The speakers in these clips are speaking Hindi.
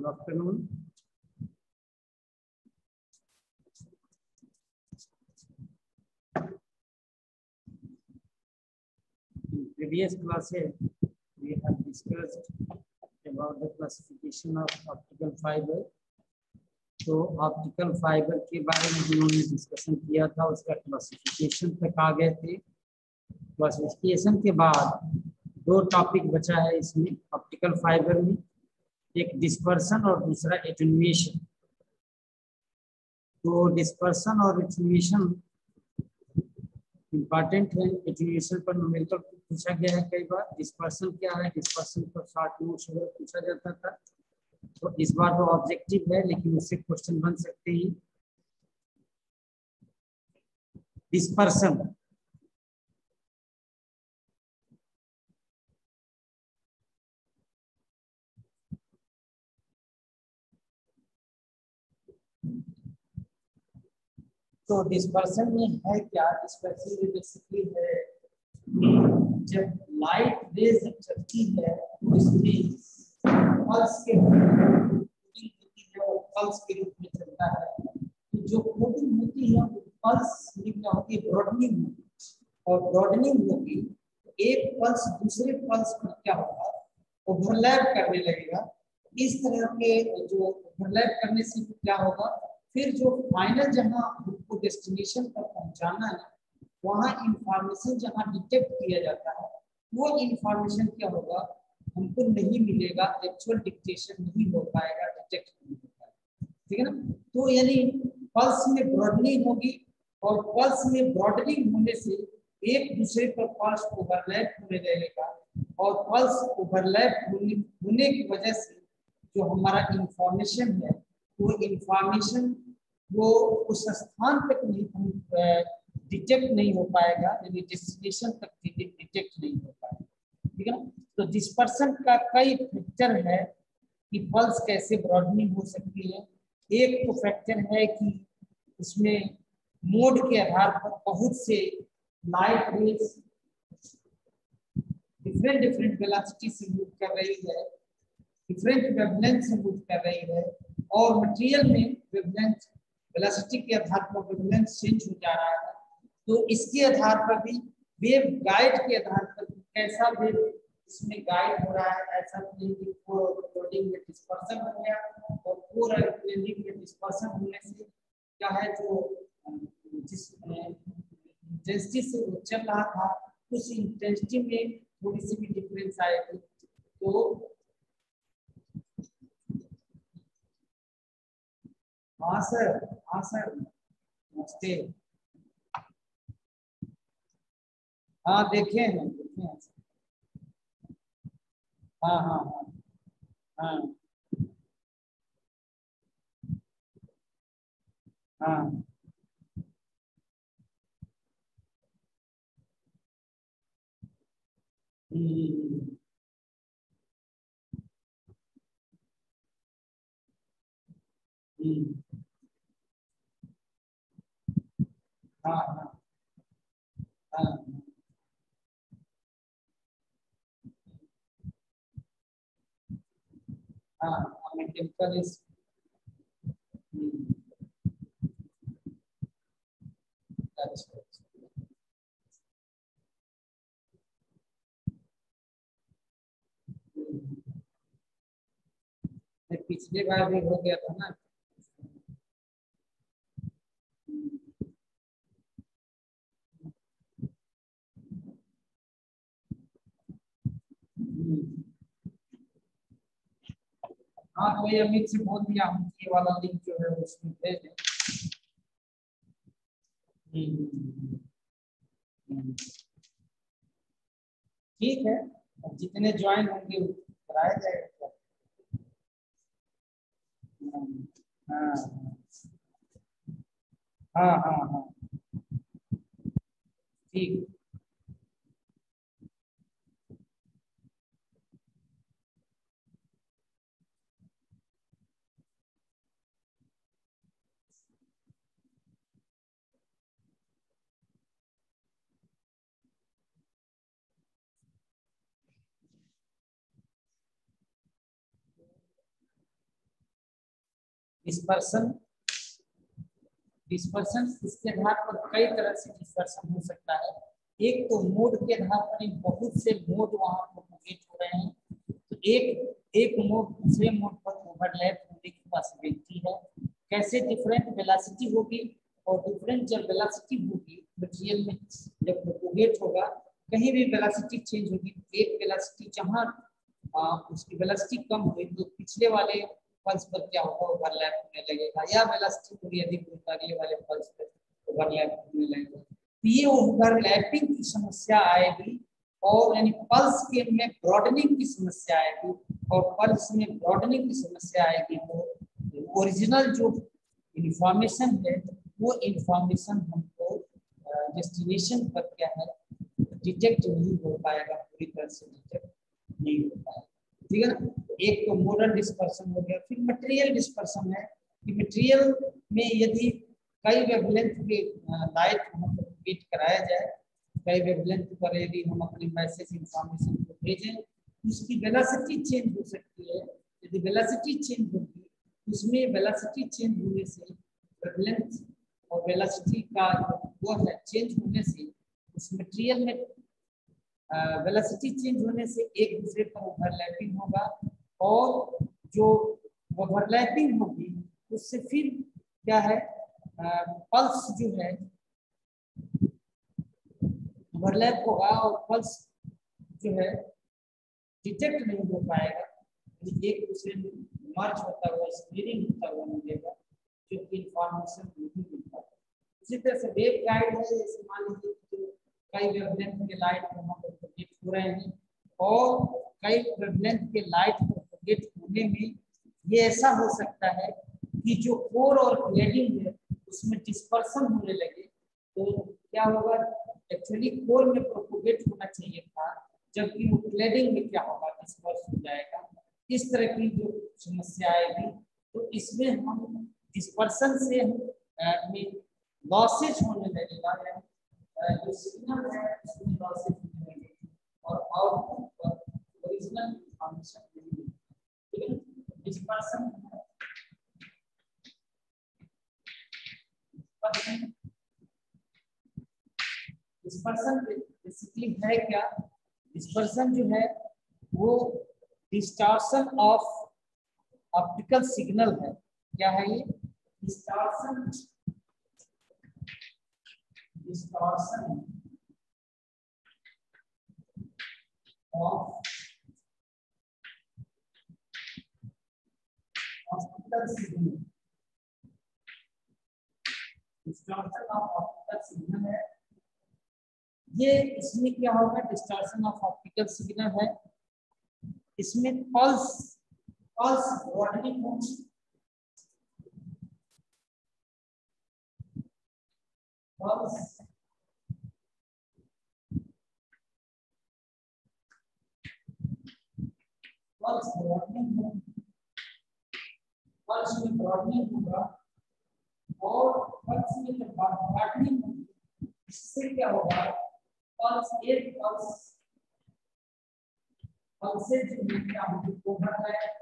Good afternoon. In previous classes, we have discussed about the classification of optical fiber. तो ऑप्टिकल फाइबर के बारे में जिन्होंने डिस्कशन किया था उसका क्लासिफिकेशन तक आ गए थे। क्लासिफिकेशन के बाद दो टॉपिक बचा है इसमें ऑप्टिकल फाइबर में, एक डिस्पर्सन और दूसरा एटेन्यूएशन। तो डिस्पर्सन और एटेन्यूएशन इम्पॉर्टेंट है। एटेन्यूएशन पर न्यूमेरिकल पूछा गया है कई बार। डिस्पर्सन क्या है, डिस्पर्सन पर शॉर्ट नोट्स वगैरह पूछा जाता था, तो इस बार तो ऑब्जेक्टिव है लेकिन उससे क्वेश्चन बन सकते हैं। डिस्पर्सन तो डिस्पर्सन में है क्या? डिस्पर्सन में बेसिकली है जब लाइट रेज चलती है तो इसमें पल्स के पल्स के रूप में चलता है। तो जो कोटिंग होती है वो पल्स क्या होती है, ब्रॉडनिंग होगी, और ब्रॉडनिंग होगी तो एक पल्स दूसरे पल्स पर क्या होगा, ओवरलैप करने लगेगा। इस तरह के जो ओवरलैप करने से क्या होगा, फिर जो फाइनल जहां हमको डेस्टिनेशन पर पहुंचाना है वहां इंफॉर्मेशन जहां डिटेक्ट किया जाता है वो इंफॉर्मेशन क्या होगा, हमको नहीं मिलेगा, एक्चुअल डिक्टेशन नहीं हो पाएगा, डिटेक्ट नहीं हो पाएगा। ठीक है ना। तो यानी पल्स में ब्रॉडनिंग होगी और पल्स में ब्रॉडनिंग होने से एक दूसरे पर पल्स ओवरलैप होने लगेगा और पल्स ओवरलैप होने की वजह से जो हमारा इंफॉर्मेशन है वो इंफॉर्मेशन वो उस स्थान तक नहीं डिटेक्ट नहीं हो पाएगा, यानी डेस्टिनेशन तक डिटेक्ट नहीं हो पाएगा। ठीक है ना। तो डिस्पर्सन का कई फैक्टर है कि पल्स कैसे ब्रॉडनिंग हो सकती है। एक तो फैक्टर है कि उसमें मोड के आधार पर बहुत से light rays different different velocity से मूव कर रही है, डिफरेंट वेवलेंथ से मूव कर रही है, और मटेरियल में वेवलेंथ वेलोसिटी के आधार पर वेवलेंथ चेंज हो जा रहा है। तो इसके आधार पर भी वेव गाइड के आधार पर कैसा वेव इसमें गाइड हो रहा है, ऐसा फ्लोटिंग में डिस्पर्सन हो गया और पूरा प्लेनिंग में डिस्पर्सन होने से क्या है, जो जिस इंटेंसिटी से चल रहा था उस इंटेंसिटी में थोड़ी सी भी डिफरेंस आएगी। तो हाँ सर, हाँ सर, नमस्ते। हाँ देखे हैं, देखे हैं। हाँ हाँ हाँ हाँ हाँ। हम्म, हम्म, हाँ हाँ हाँ हाँ, मैकेनिकल इज अच्छा। पिछले बार भी हो गया था ना। हाँ तो ये अमित से बोल दिया हम, ये वाला लिंक जो है उसमें भेज दें। ठीक है, अब जितने ज्वाइन होंगे कराया जाएगा। हाँ हाँ हाँ हाँ, ठीक। डिस्पर्सन डिस्पर्सन इसके आधार पर कई तरह से डिस्पर्सन हो सकता है। एक तो मोड के आधार पर बहुत से मोड वहां प्रोपोगेट हो रहे हैं, तो एक मोड दूसरे मोड पर ओवरलैप होने की पॉसिबिलिटी है। कैसे? डिफरेंट वेलोसिटी होगी और डिफरेंट जब वेलोसिटी होगी मटेरियल में जब प्रोपोगेट होगा, कहीं भी वेलोसिटी चेंज होगी, एक वेलोसिटी जहां उसकी वेलोसिटी कम हुई तो पिछले वाले पल्स पर क्या होगा, ओवरलैप होने लगेगा, या वेलोसिटी थोड़ी अधिक होगी अगले वाले पल्स पर ओवरलैप होने लगेगा। तो ये ओवरलैपिंग की समस्या आएगी और यानी पल्स के में ब्रॉडनिंग की समस्या आएगी, और पल्स में ब्रॉडनिंग की समस्या आएगी तो ओरिजिनल जो इंफॉर्मेशन है वो इंफॉर्मेशन हमको डेस्टिनेशन पर क्या है डिटेक्ट नहीं हो पाएगा, पूरी तरह से डिटेक्ट नहीं हो पाएगा। ठीक है ना? एक तो मोडल डिस्पर्सन हो गया। फिर मटेरियल डिस्पर्सन है कि मटेरियल में यदि कई वेवलेंथ के लाइट हम प्रोपोगेट कराया जाए, कई वेवलेंथ पर यदि हम अपनी मैसेज इंफॉर्मेशन को भेजें, उसकी वेलोसिटी चेंज हो सकती है। यदि वेलोसिटी चेंज होगी, उसमें वेलोसिटी चेंज होने से वेवलेंथ और वेलोसिटी का वो है चेंज होने से उस मटेरियल में वेलोसिटी चेंज होने से एक दूसरे पर ओवरलैपिंग होगा, और जो ओवरलैपिंग होगी उससे फिर क्या है पल्स जो है ओवरलैप होगा और पल्स जो है डिटेक्ट नहीं हो पाएगा, एक दूसरे में मर्ज होता हुआ स्पीडिंग होता हुआ मिलेगा, जो कि इंफॉर्मेशन नहीं मिल पाता। इसी तरह से वेव गाइड है, जैसे मान लीजिए कई वेवलेंथ के लाइट वहां पर प्रोजेक्ट हो रहे हैं, और कई वेवलेंथ के लाइट प्रोजेक्ट होने में ये ऐसा हो सकता है कि जो कोर और क्लैडिंग है उसमें डिस्पर्सन होने लगे, तो क्या होगा, एक्चुअली कोर में प्रोपोगेट होना चाहिए था, जबकि वो क्लैडिंग में क्या होगा, डिस्पर्स हो जाएगा। इस तरह की जो समस्या आएगी, तो इसमें हम डिस्पर्सन से लॉसेज होने लगेगा, जो सिग्नल है उसमें लॉसेज होने लगेगी और आउटपुट पर ओरिजिनल इंफॉर्मेशन नहीं मिलेगी। ठीक है? डिस्पर्सन डिस्पर्सन बेसिकली है क्या? डिस्पर्सन जो है वो डिस्टॉर्शन ऑफ ऑप्टिकल सिग्नल है। क्या है ये? Distortion of optical signal. Distortion of optical signal है ये। इसमें क्या होगा, डिस्टॉर्शन ऑफ ऑप्टिकल सिग्नल है, इसमें पल्स ब्रॉडनिंग होगी, पल्स ब्रॉडनिंग होगी, पल्स में ब्रॉडनिंग होगा, और पल्स में जब ब्रॉडनिंग होगी इससे क्या होगा, पल्स से जो मिलता है ओवरलैप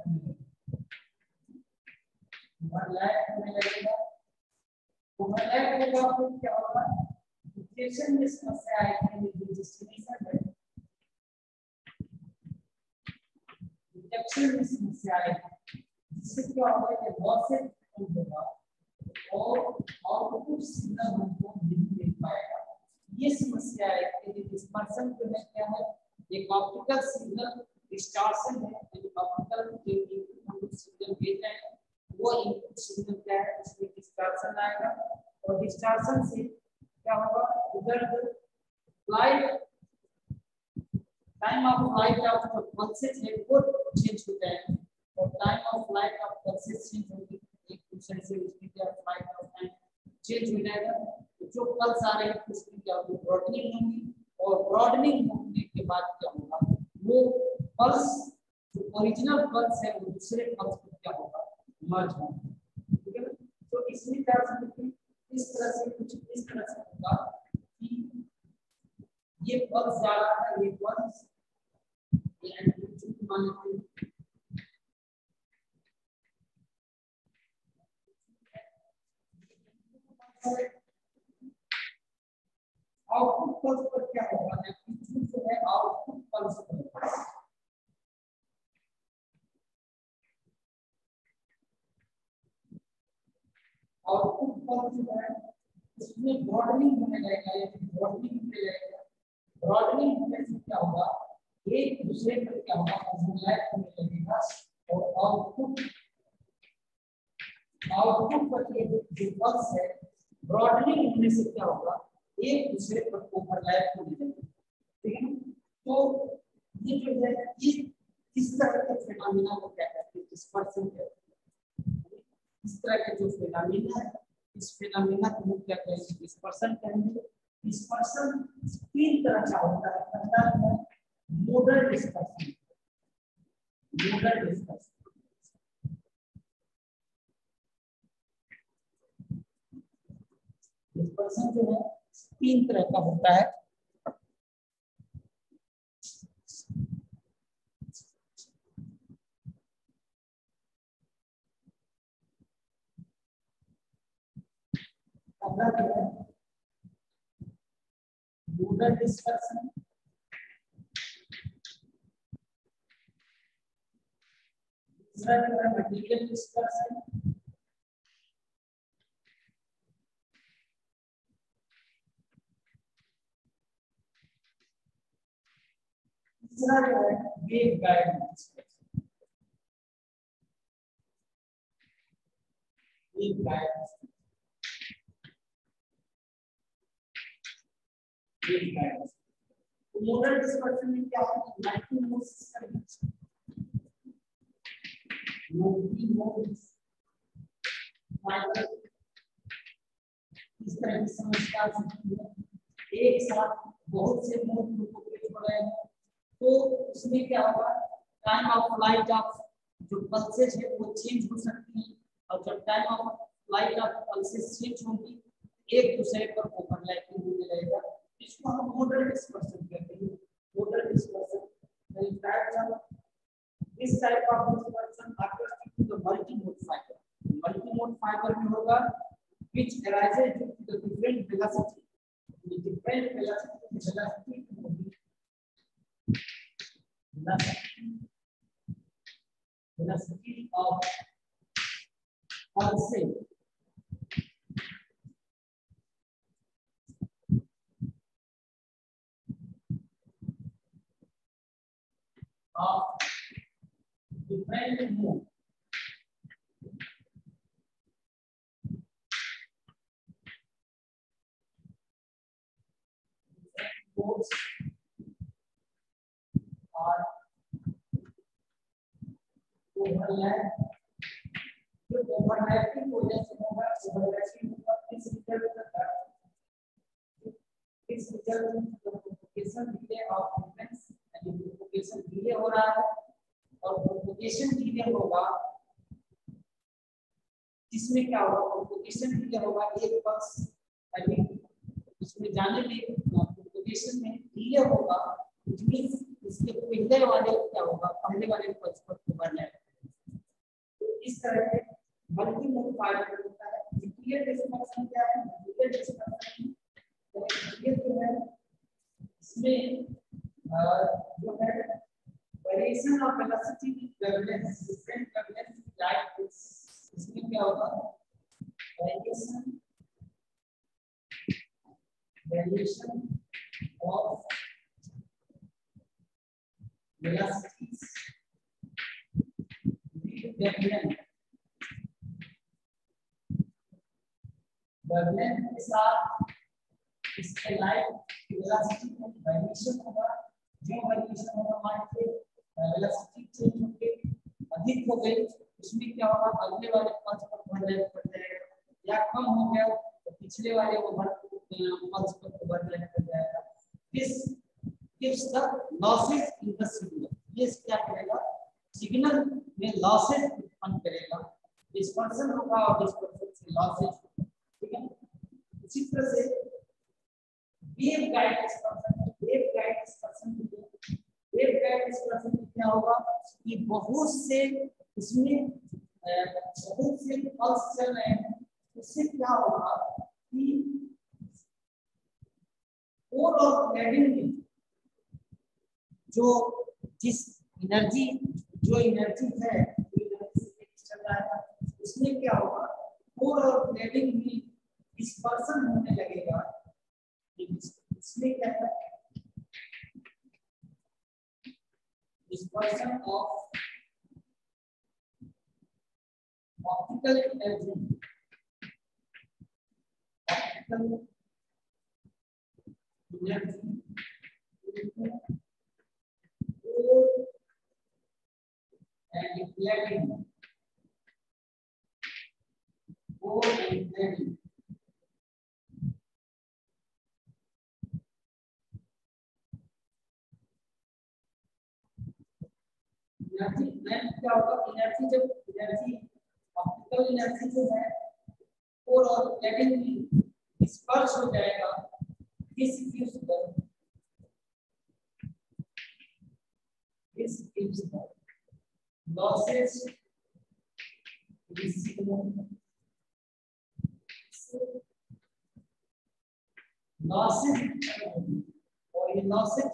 होने लगेगा। ओवरलैप होगा तो क्या होगा, डिटेक्शन में समस्या आएगी, डिस्टिंक्शन है, डिटेक्शन में समस्या आएगी, जिससे क्या होगा कि लॉसेज कम होगा और आउटपुट सिग्नल हमको नहीं मिल पाएगा। ये समस्या है कि डिस्पर्सन जो है क्या है, एक ऑप्टिकल सिग्नल डिस्टॉर्शन है, ऑप्टिकल जो सिग्नल भेज रहे हैं वो इनपुट सिग्नल क्या है, उसमें डिस्टॉर्शन आएगा, और डिस्टॉर्शन से क्या होगा, उधर light time of light of the pulses है वो चेंज हो जाएगा, और time of light of pulses change होगी, एक दूसरे से उसकी क्या लाइट ऑफ टाइम चेंज हो जाएगा। तो जो पल्स आ रहे हैं उसकी क्या होगी, ब्रॉडनिंग होगी, और ब्रॉडनिंग होने के बाद क्या होगा, वो पल्स जो ओरिजिनल पल्स है वो दूसरे पल्स में क्या होगा, मर्ज होगा। ठीक है ना? तो इसमें क्या समझते हैं, इस तरह से कुछ इस तरह से होगा कि ये पल्स जा रहा है, ये पल्स ये एम्पलीट्यूड मान लेते हैं, आउटपुट पल्स पर क्या होगा, एम्पलीट्यूड जो है आउटपुट पल्स पर, आउटपुट पल्स जो है इसमें ब्रॉडनिंग होने लगेगा, या ब्रॉडनिंग होने लगेगा। ब्रॉडनिंग होने से क्या होगा, एक दूसरे पर क्या होगा, ओवरलैप होने लगेगा और आउटपुट पर ये जो पल्स है ब्रॉडनिंग होने से क्या होगा, एक दूसरे पर ओवरलैप होने लगेगा। ठीक है, तो ये जो है ये इस तरह के फिनोमेना को क्या कहते हैं, डिस्पर्सन कहते हैं। इस तरह के जो फिनोमेना है, इस फिनोमेना को हम क्या कहेंगे, डिस्पर्सन कहेंगे। डिस्पर्सन तीन तरह का होता है। पहला है modal dispersion, modal dispersion. Dispersion जो है तीन तरह का होता है। पहला जो है मोडल डिस्पर्सन, दूसरा जो है मटेरियल डिस्पर्सन, तीसरा जो है waveguide dispersion. Waveguide modal dispersion में क्या होता है, multi mode system, multi mode fibre इस तरह की समस्या सकती है। एक साथ बहुत से मोड प्रोपोगेट हो रहे हैं, तो उसमें क्या होगा, टाइम ऑफ फ्लाइट ऑफ जो पल्सेस है वो चेंज हो सकती है, और जब time of flight of pulses change होगी एक दूसरे पर ओवरलैपिंग होने लगेगा। इसको हम मोडल डिस्पर्सन कहते हैं। मोडल डिस्पर्सन इस टाइप ऑफ डिस्पर्सन आकर्षित to the multi mode fibre, multi mode fibre में होगा which arises due to the different velocity, the different velocity of pulses of different mode. Modes are overlap. जो ओवरलैपिंग वजह से होगा, ओवरलैपिंग होगा इस रिजल्ट का, इस रिजल्ट में प्रोपगेशन डिले ऑफ फ्रीक्वेंस, यानी प्रोपगेशन डिले हो रहा है, और प्रोपगेशन डिले होगा इसमें क्या होगा, प्रोपगेशन डिले होगा एक पल्स, यानी इसमें जाने में प्रोपगेशन में डिले होगा, which means इसके पहले वाले क्या होगा, पहले वाले पल्स पर ओवरलैप। तो इस तरह के मल्टी मोड फाइबर होता है। न्यूक्लियर डिस्पर्सन क्या है, न्यूक्लियर डिस्पर्सन ये जो है इसमें जो है variation of velocity wavelength, different wavelength light, इसमें क्या होगा, variation of velocities with wavelength के साथ इसके लाइट वेलोसिटी में वेरिएशन होगा। जो वेरिएशन होगा मान के वेलोसिटी चेंज होके अधिक हो गई, इसमें क्या होगा, अगले वाले पल्स पर ओवरलैप कर जाएगा, या कम हो गया तो पिछले वाले पल्स पर ओवरलैप कर जाएगा। This gives the losses in the signal। ये क्या करेगा, सिग्नल में लॉसेस उत्पन्न करेगा, डिस्पर्सन होगा और डिस्पर्सन से लॉसेस, ठीक है। इसी तरह से वेवगाइड डिस्पर्सन, वेवगाइड डिस्पर्सन क्या होगा कि बहुत से इसमें बहुत से पल्स चल रहे हैं, उससे क्या होगा कि कोर और क्लैडिंग में जो जिस एनर्जी जो एनर्जी है चल रहा है उसमें क्या होगा, कोर और क्लैडिंग में डिस्पर्सन होने लगेगा। इसमें क्या है, dispersion of optical energy, optical energy and cladding, core and cladding, energy में क्या होगा, एनर्जी जब एनर्जी ऑप्टिकल एनर्जी जो है कोर और क्लैडिंग में डिस्पर्स हो जाएगा, this gives the losses losses और ये लॉसेस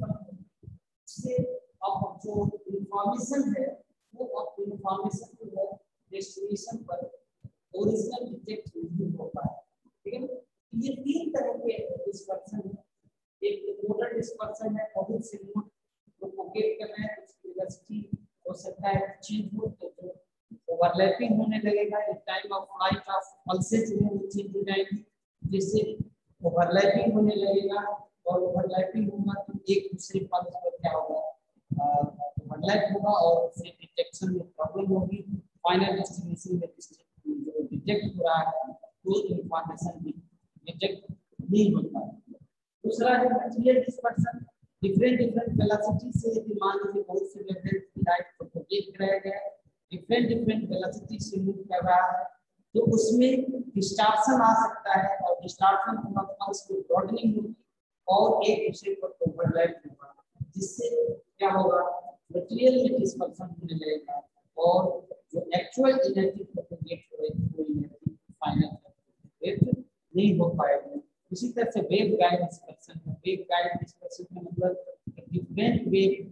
से अब जो इंफॉर्मेशन है वो अब इंफॉर्मेशन जो है डेस्टिनेशन पर ओरिजिनल डिटेक्ट नहीं हो पाए। ठीक है, ये तीन तरह के डिस्पर्सन है। एक मोडल डिस्पर्सन है, बहुत से मोड प्रोपोगेट करना है, उसकी वेलोसिटी हो सकता है चेंज हो तो ओवरलैपिंग होने लगेगा। एक time of flight of pulses जो है वो चेंज हो जाएगी, जिससे ओवरलैपिंग होने लगेगा और ओवरलैपिंग होगा तो एक दूसरे पल्स पर क्या होगा, ओवरलैप होगा और उससे डिटेक्शन में प्रॉब्लम होगी। फाइनल डेस्टिनेशन में जो डिटेक्ट हो रहा है वो इंफॉर्मेशन भी डिटेक्ट नहीं होता। दूसरा है मटेरियल डिस्पर्सन, डिफरेंट वेलोसिटी से मान लीजिए बहुत से वेवलेंथ लाइट प्रोपोगेट कराया गया है, डिफरेंट वेलोसिटी से मूव कर रहा है तो उसमें डिस्टॉर्शन आ सकता है और डिस्टॉर्शन होगा पल्स की ब्रॉडनिंग होगी और एक दूसरे पर ओवरलैप होगा, जिससे क्या होगा, मटेरियल में डिस्पर्सन होने लगेगा और जो एक्चुअल एनर्जी प्रोपोगेट हो रही है वो एनर्जी फाइनल नहीं हो पाएगी। इसी तरह से वेव गाइड डिस्पर्सन है। वेव गाइड डिस्पर्सन का मतलब डिफरेंट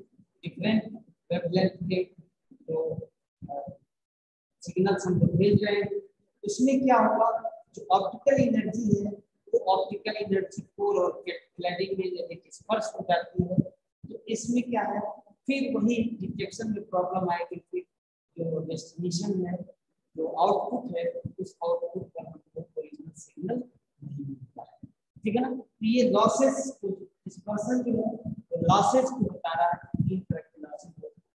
वेवलेंथ के जो सिग्नल्स हम भेज रहे हैं उसमें क्या होगा, जो ऑप्टिकल एनर्जी है वो ऑप्टिकल एनर्जी कोर और क्लैडिंग में यदि डिस्पर्स हो जाती है तो इसमें क्या है, फिर वही डिटेक्शन में प्रॉब्लम आएगी। फिर जो डेस्टिनेशन है, जो आउटपुट है, उस आउटपुट पर हमको ओरिजिनल सिग्नल नहीं मिलता है। ठीक है ना, तो ये लॉसेस डिस्पर्सन जो है तो लॉसेस को बता रहा है। तीन तरह के लॉसेस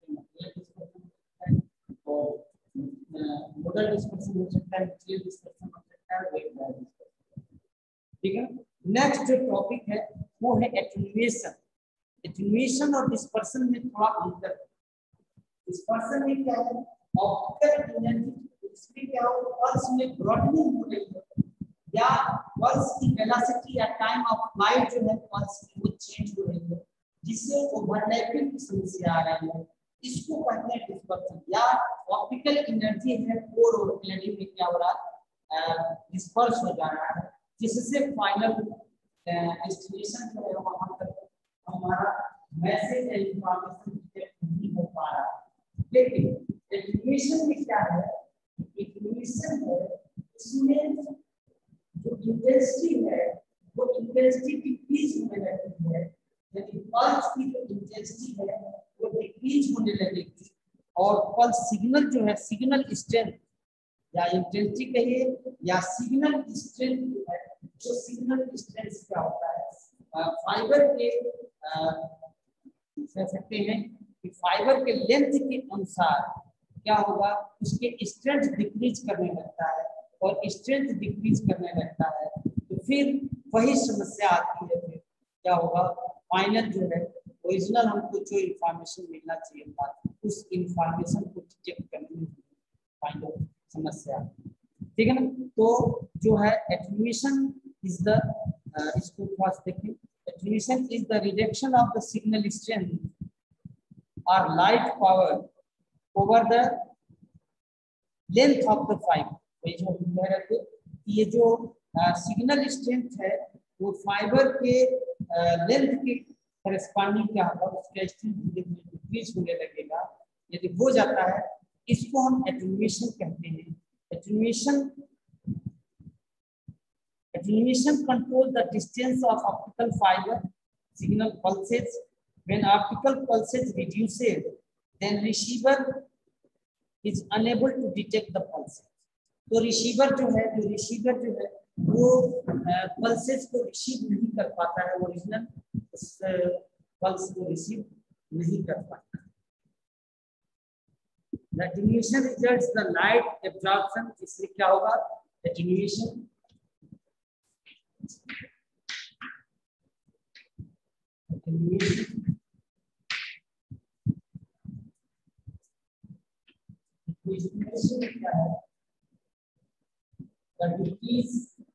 होते हैं और मोडल डिस्पर्सन हो सकता है, मटेरियल डिस्पर्सन हो सकता है, वेव गाइड डिस्पर्सन। ठीक है, नेक्स्ट जो टॉपिक है वो है एटेन्यूएशन। एटेन्यूएशन और डिस्पर्सन में थोड़ा अंतर है। डिस्पर्सन में क्या है, ऑप्टिकल एनर्जी इसमें क्या हो, पल्स में ब्रॉडनिंग हो रही है या पल्स की वेलोसिटी या टाइम ऑफ फ्लाइट जो है पल्स की वो चेंज हो रही है, जिससे ओवरलैपिंग की समस्या आ रही है, इसको कहते हैं डिस्पर्सन। या ऑप्टिकल एनर्जी है कोर और क्लैडिंग में क्या हो रहा है, डिस्पर्स हो जा रहा है, जिससे फाइनल डेस्टिनेशन जो है वहां तक हमारा मैसेज या इंफॉर्मेशन डिटेक्ट नहीं हो पा रहा है। लेकिन एटेन्यूएशन में क्या है, एटेन्यूएशन है इसमें जो इंटेंसिटी है वो इंटेंसिटी डिक्रीज होने लगती है, यानी पल्स की जो इंटेंसिटी है वो डिक्रीज होने लगेगी और पल्स सिग्नल जो है, सिग्नल स्ट्रेंथ या इंटेंसिटी कहिए या सिग्नल स्ट्रेंथ जो है, जो सिग्नल स्ट्रेंथ क्या होता है, फाइबर के कह सकते हैं कि फाइबर के लेंथ के अनुसार क्या होगा, उसके स्ट्रेंथ डिक्रीज करने लगता है और स्ट्रेंथ डिक्रीज करने लगता है तो फिर वही समस्या आती है। फिर क्या होगा, फाइनल जो है ओरिजिनल हमको जो इंफॉर्मेशन मिलना चाहिए था उस इंफॉर्मेशन को डिटेक्ट करने में फाइनल समस्या। ठीक है ना, तो जो है एटेन्यूएशन इज द, इसको थोड़ा देखें, attenuation is the reduction of the signal strength or light power over the length of the fibre. जो कह रहे थे ये जो सिग्नल स्ट्रेंथ है वो फाइबर के लेंथ के करस्पॉन्डिंग क्या होगा, उसका स्ट्रेंथ धीरे धीरे डिक्रीज होने लगेगा। यदि हो जाता है इसको हम एटेन्यूएशन कहते हैं। Attenuation controls the distance of optical fiber signal pulses. When optical pulses reduces, then receiver is unable to detect the pulses. तो रिसीवर जो है वो पल्सेस को रिसीव नहीं कर पाता है, ओरिजिनल उस पल्स को रिसीव नहीं कर पाता। The attenuation results the light absorption, इसलिए क्या होगा, attenuation क्या है, the decrease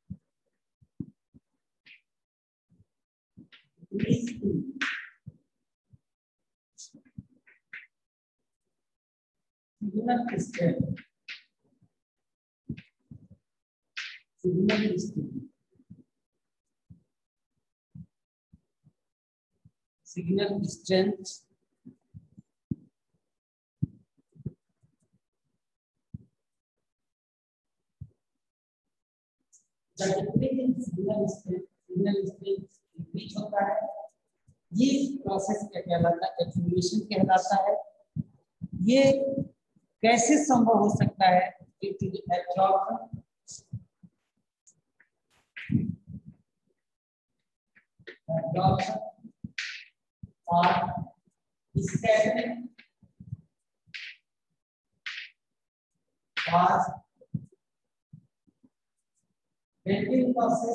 signal strength increase होता है। ये प्रोसेस क्या कहलाता है, एटेन्यूएशन कहलाता है। ये कैसे संभव हो सकता है, और स्कैटरिंग और बेंडिंग प्रोसेस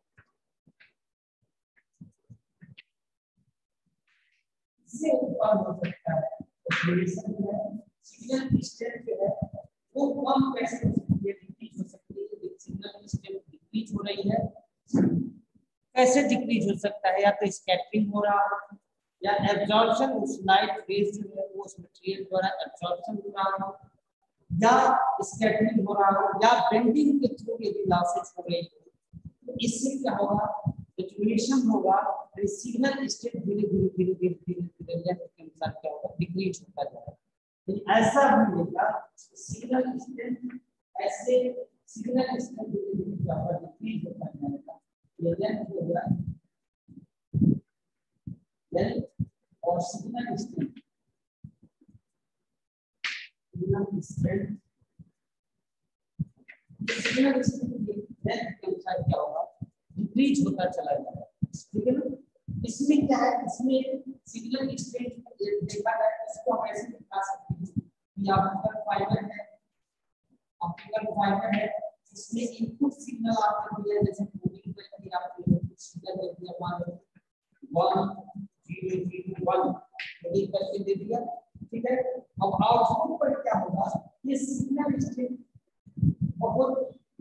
से उत्पन्न हो सकता है। सिग्नल स्ट्रेंथ जो है वो कम कैसे हो सकती है, डिक्रीज हो सकती है। सिग्नल स्ट्रेंथ डिक्रीज हो रही है, कैसे डिक्रीज हो सकता है, या तो स्कैटरिंग हो रहा है, या एब्जॉर्प्शन, उस लाइट रेज जो है वो उस मटेरियल द्वारा एब्जॉर्प्शन हो रहा हो, या स्कैटरिंग हो रहा हो, या बेंडिंग के थ्रू यदि लॉसेस हो रही हो, तो इससे क्या होगा, एटेन्यूएशन होगा। सिग्नल स्ट्रेंथ धीरे धीरे लेंथ के अनुसार क्या होगा, डिक्रीज होता जाएगा। लेकिन ऐसा भी होगा सिग्नल स्ट्रेंथ धीरे धीरे क्या होगा, डिक्रीज होता जाएगा। ये लेंथ होगा, लेंथ और सिग्नल स्ट्रेंथ लेंथ के अनुसार क्या होगा, डिक्रीज होता चला जाएगा। ठीक है ना। इसमें क्या है, इसमें सिग्नल स्ट्रेंथ देखा जाए इसको हम ऐसे दिखा सकते हैं कि ऑप्टिकल फाइबर है, इसमें इनपुट सिग्नल आपको दिया, जैसे कोडिंग करके आपको इनपुट सिग्नल दे दिया, मान लो 1 0 0 1 कोडिंग करके दे दिया। ठीक है। अब आउटपुट पर क्या होगा, ये सिग्नल स्ट्रेंथ बहुत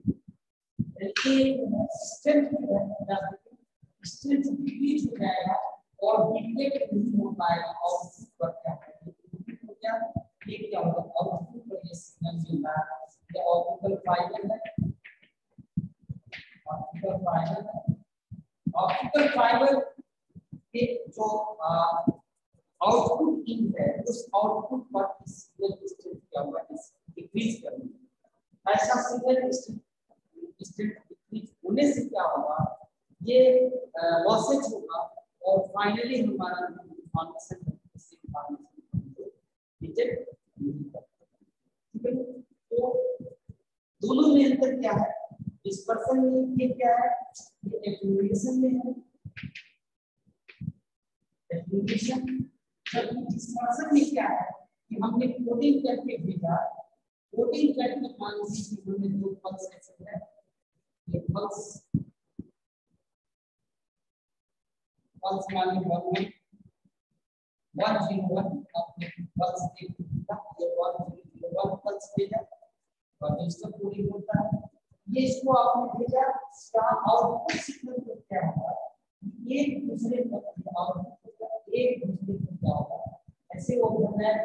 स्ट्रेंथ डिक्रीज हो जाएगा और डिटेक्ट नहीं हो पाएगा। आउटपुट पर क्या होगा, आउटपुट पर ये सिग्नल मिल रहा है, ये ऑप्टिकल फाइबर है। ऑप्टिकल फाइबर के जो आउटपुट इन है, उस आउटपुट पर सिग्नल स्ट्रेंथ क्या होगा, डिक्रीज करेंगे। ऐसा सिग्नल स्ट्रेंथ डिक्रीज होने से क्या होगा, ये लॉसेज होगा और फाइनली हमारा इन्फॉर्मेशन डिटेक्ट नहीं करता। ठीक है। तो दोनों में अंतर क्या है, डिस्पर्सन में ये क्या है, ये एटेन्यूएशन में है। एटेन्यूएशन जबकि डिस्पर्सन में क्या है कि हमने कोडिंग करके भेजा, कोडिंग करके मान लीजिए कि हमने दो पल्स ऐसे है, ये पल्स मान लीजिए 101 अपने पल्स के ये 101 पल्स भेजा और रजिस्टर कोडिंग होता है। ये इसको आपने भेजा, इसका आउटपुट सिग्नल को क्या होगा, एक दूसरे पर आउटपुट एक दूसरे पर क्या होगा, ऐसे ओवरलैप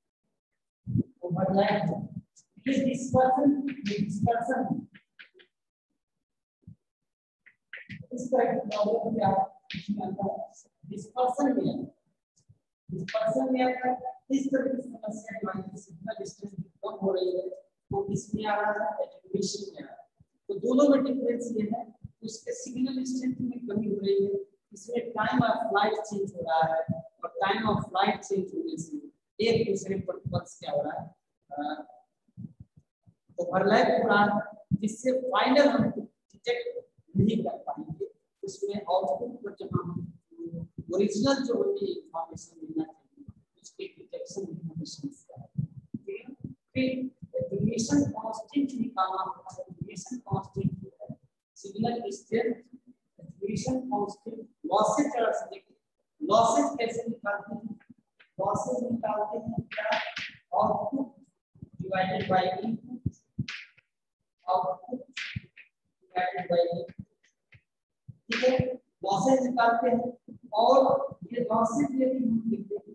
ये डिस्पर्सन इस तरह की प्रॉब्लम क्या डिस्पर्सन में डिस्पर्सन में अगर इस तरह की समस्या हमारी सिग्नल स्ट्रेंथ कम हो रही है तो इसमें आ रहा है एटेन्यूएशन में आ रहा है। तो दोनों में डिफरेंस ये है उसके सिग्नल स्ट्रेंथ में कमी हो रही है, इसमें टाइम ऑफ फ्लाइट चेंज हो रहा है और टाइम ऑफ फ्लाइट चेंज होने से एक दूसरे पर पल्स क्या हो रहा है ओवरलैप हो रहा है, जिससे फाइनल हम डिटेक्ट नहीं कर पाएंगे। उसमें आउटपुट पर जब हम ओरिजिनल जो होती है इंफॉर्मेशन मिलना चाहिए उसकी डिटेक्शन इन्फॉर्मेशन से है। फिर एटेन्यूएशन कांस्टेंट निकालना होता है। एटेन्यूएशन कांस्टेंट जो है signal strength attenuation constant losses जरा से देखिए लॉसेस कैसे निकालते हैं। लॉसेस निकालते हैं क्या output divided by input output divided by input, ठीक है। लॉसेस निकालते हैं और ये लॉसेस यदि हम लिखते हैं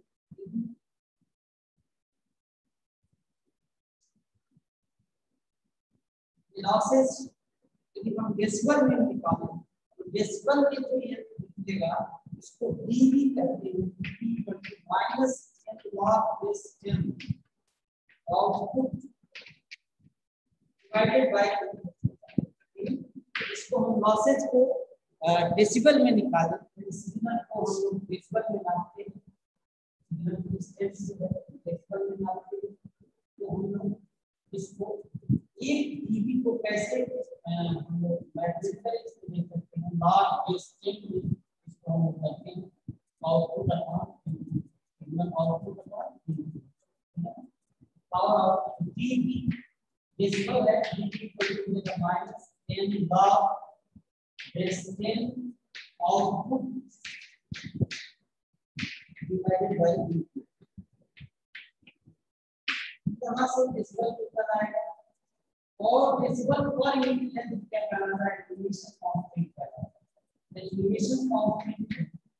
लॉसेस यदि हम डेसिबल में निकालें तो डेसिबल में जो ये निकलेगा इसको डीबी कहते हैं। DB minus 10 log base 10 output divided by इसको हम लॉसेस को डेसिबल में निकालें तो सिग्नल को हम लोग डेसिबल में नापते हैं। सिग्नल की स्टेट से डेसिबल में नापते हैं तो हम लोग इसको एक डीबी को कैसे हम लोग मैट्रिक्स इसमें करते हैं लॉग बेस 10 में इसको हम करते हैं output upon signal output upon और डीबी डेसिबल है डीबी को लिखा minus 10 log base 10 output divided by input. कहां से डेसिबल कितना आएगा और डेसिबल पर यूनिट लेंथ क्या कहलाता है एटेन्यूएशन कांस्टेंट कहलाता है। एटेन्यूएशन कांस्टेंट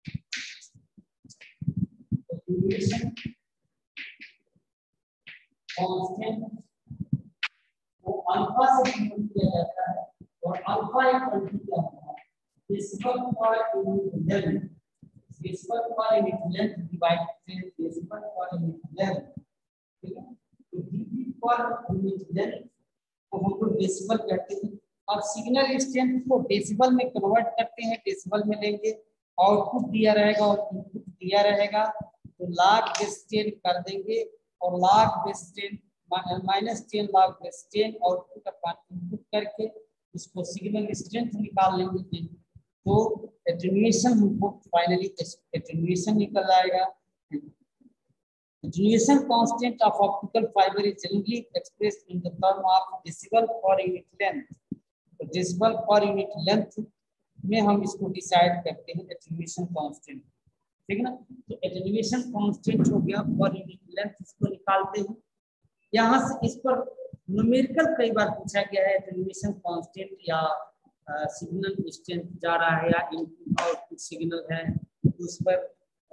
वो अल्फा से डिनोट किया जाता है और अल्फा एक क्वांटिटी क्या होता है decibel per unit length. Decibel per unit length divided decibel per unit length, ठीक है। तो डीबी पर यूनिट लेंथ को हम लोग डेसिबल कहते हैं और सिग्नल स्ट्रेंथ को डेसिबल में कन्वर्ट करते हैं। डेसिबल में लेंगे आउटपुट दिया रहेगा और इनपुट दिया रहेगा तो log बेस 10 कर देंगे और log base 10 minus 10 log base 10 output upon input करके इसको सिग्नल स्ट्रेंथ निकाल लेंगे तो एटेन्यूएशन हमको फाइनली एटेन्यूएशन निकल आएगा। Attenuation constant of optical fiber is generally expressed in the term of decibel per unit length। तो decibel per unit length में हम इसको डिसाइड करते हैं attenuation constant, ठीक है ना। तो attenuation constant हो गया per unit length, इसको निकालते हैं। यहाँ से इस पर न्यूमेरिकल कई बार पूछा गया है attenuation constant या सिग्नल स्ट्रेंथ जा रहा है या इनपुट आउटपुट सिग्नल है उस पर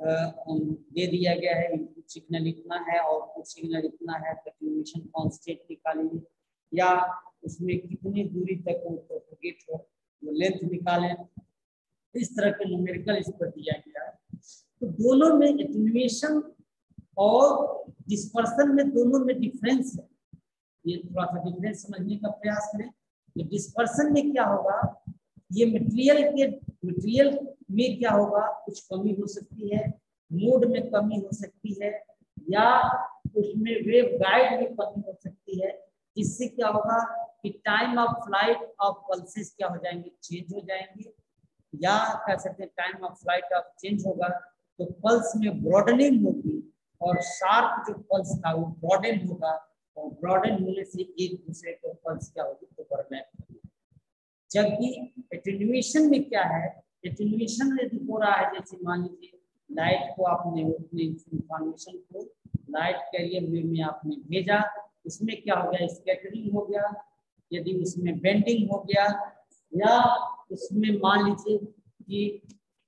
दे दिया गया है इनपुट सिग्नल इतना है आउटपुट सिग्नल इतना है एटेन्यूएशन कांस्टेंट निकालेंगे या उसमें कितनी दूरी तक वो प्रोपगेट हो वो लेंथ निकालें। इस तरह के न्यूमेरिकल इस पर दिया गया है। तो दोनों में एटेन्यूएशन और डिस्पर्सन में दोनों में डिफरेंस है। ये थोड़ा सा डिफरेंस समझने का प्रयास करें। ये डिस्पर्सन में क्या होगा ये मटेरियल में क्या होगा कुछ कमी हो सकती है, मोड में कमी हो सकती है या उसमें वेव गाइड में कमी हो सकती है। इससे क्या होगा कि time of flight of pulses क्या हो जाएंगे चेंज हो जाएंगे या कह सकते हैं time of flight of change होगा तो पल्स में ब्रॉडनिंग होगी और शार्प जो पल्स था वो ब्रॉडन होगा और ब्रॉडन होने से एक दूसरे को पल्स क्या होगी ओवरलैप होगी। जबकि एटेन्यूएशन में क्या है एटेन्यूएशन यदि हो रहा है जैसे मान लीजिए लाइट को आपने अपने इंफॉर्मेशन को लाइट कैरियर वे में आपने भेजा उसमें क्या हो गया स्कैटरिंग हो गया, यदि उसमें बेंडिंग हो गया या उसमें मान लीजिए कि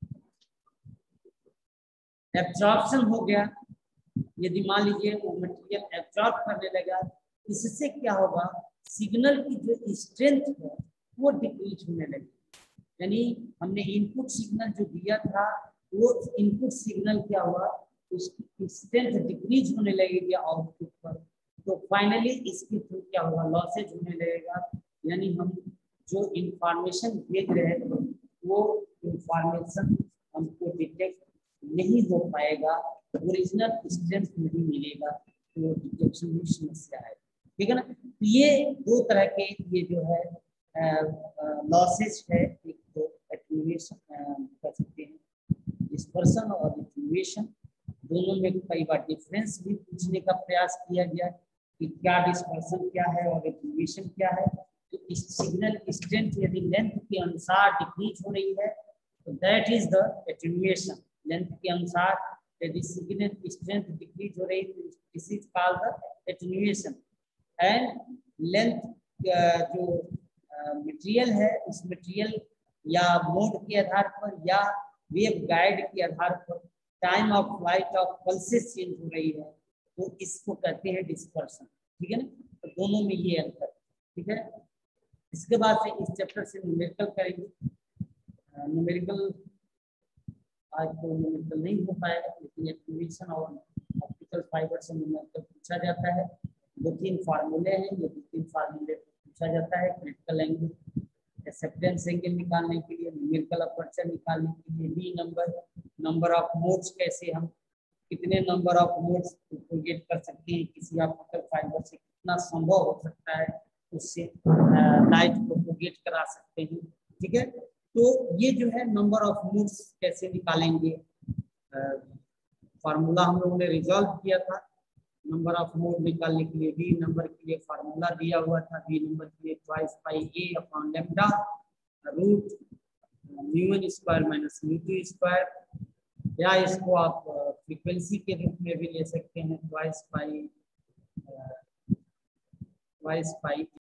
एब्जॉर्प्शन हो गया, यदि मान लीजिए वो मटेरियल एब्जॉर्ब करने लगा इससे क्या होगा सिग्नल की जो स्ट्रेंथ है वो डिक्रीज होने लगी। यानी हमने इनपुट सिग्नल जो दिया था वो इनपुट सिग्नल क्या हुआ, उसकी स्ट्रेंथ डिक्रीज होने लगेगी आउटपुट पर, तो फाइनली इसके थ्रू क्या होगा, लॉसेज होने लगेगा। यानी हम जो इंफॉर्मेशन भेज रहे थे वो इंफॉर्मेशन हमको डिटेक्ट नहीं हो पाएगा, ओरिजिनल स्ट्रेंथ नहीं मिलेगा, तो डिटेक्शन में समस्या है। ठीक है ना। तो ये दो तरह के ये जो है लॉसेज है, एक तो एटेन्यूएशन कह सकते हैं, डिस्पर्सन और एटेन्यूएशन। दोनों में कई बार डिफरेंस भी पूछने का प्रयास किया गया कि क्या डिस्पर्सन क्या है और एटेन्यूएशन क्या है। तो इस सिग्नल स्ट्रेंथ यदि लेंथ के अनुसार डिक्रीज हो रही है तो that is the attenuation. Length के अनुसार यदि सिग्नल स्ट्रेंथ डिक्रीज हो रही है तो this is called the attenuation. And length जो मटेरियल है उस मटेरियल या मोड के आधार पर या वेव गाइड के आधार पर time of flight of pulses change हो रही है, तो इसको कहते हैं डिस्पर्सन। ठीक है ना। तो दोनों में ये अंतर। ठीक है। इसके बाद से इस चैप्टर से न्यूमेरिकल करेंगे। न्यूमेरिकल आज तो न्यूमेरिकल नहीं हो पाएगा, लेकिन एटेन्यूएशन और ऑप्टिकल फाइबर से न्यूमेरिकल पूछा जाता है। 2-3 फार्मूले हैं, ये 2-3 फार्मूले पूछा जाता है। क्रिटिकल एंगल, एक्सेप्टेंस एंगल निकालने के लिए, न्यूमेरिकल अपर्चर निकालने के लिए, डी नंबर ऑफ मोड्स, कैसे हम कितने नंबर ऑफ मोड्स प्रोपोगेट कर सकते हैं किसी ऑप्टिकल फाइबर से, कितना संभव हो सकता है उससे लाइट प्रोपोगेट करा सकते हैं। ठीक है। तो ये जो है नंबर ऑफ मोड्स कैसे निकालेंगे, फार्मूला हम लोगों ने रिजॉल्व किया था। नंबर ऑफ मोड निकालने के लिए डी नंबर के लिए फार्मूला दिया हुआ था, डी नंबर के लिए twice pi A upon lambda root mu square minus mu square, या इसको आप फ्रीक्वेंसी के रूप में भी ले सकते हैं, ट्वाइस पाई